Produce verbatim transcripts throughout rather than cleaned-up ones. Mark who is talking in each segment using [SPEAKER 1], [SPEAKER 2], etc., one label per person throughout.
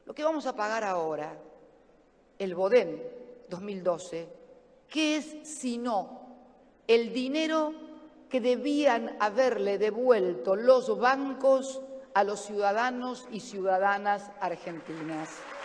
[SPEAKER 1] Lo que vamos a pagar ahora, el Bodem dos mil doce, ¿qué es sino el dinero que debían haberle devuelto los bancos a los ciudadanos y ciudadanas argentinas?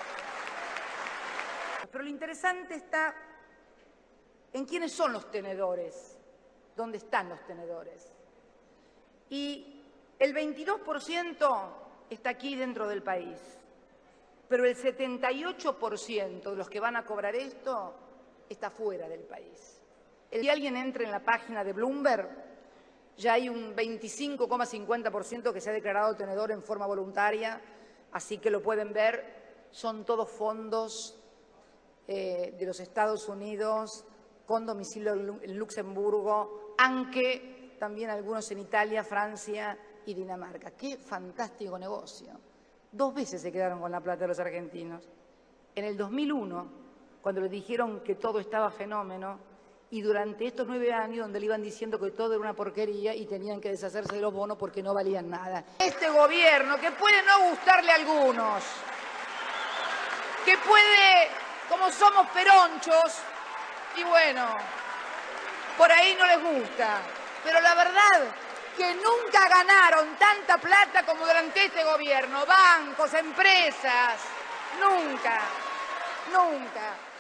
[SPEAKER 1] Pero lo interesante está en quiénes son los tenedores, dónde están los tenedores. Y el veintidós por ciento está aquí dentro del país, pero el setenta y ocho por ciento de los que van a cobrar esto está fuera del país. Si alguien entra en la página de Bloomberg, ya hay un veinticinco coma cincuenta por ciento que se ha declarado tenedor en forma voluntaria, así que lo pueden ver, son todos fondos eh, de los Estados Unidos con domicilio en Luxemburgo, aunque también algunos en Italia, Francia y Dinamarca. ¡Qué fantástico negocio! Dos veces se quedaron con la plata de los argentinos. En el dos mil uno, cuando le dijeron que todo estaba fenómeno, y durante estos nueve años donde le iban diciendo que todo era una porquería y tenían que deshacerse de los bonos porque no valían nada. Este gobierno, que puede no gustarle a algunos, que puede, como somos peronchos, y bueno, por ahí no les gusta, pero la verdad que nunca ganaron tanta plata como durante este gobierno, bancos, empresas, nunca, nunca.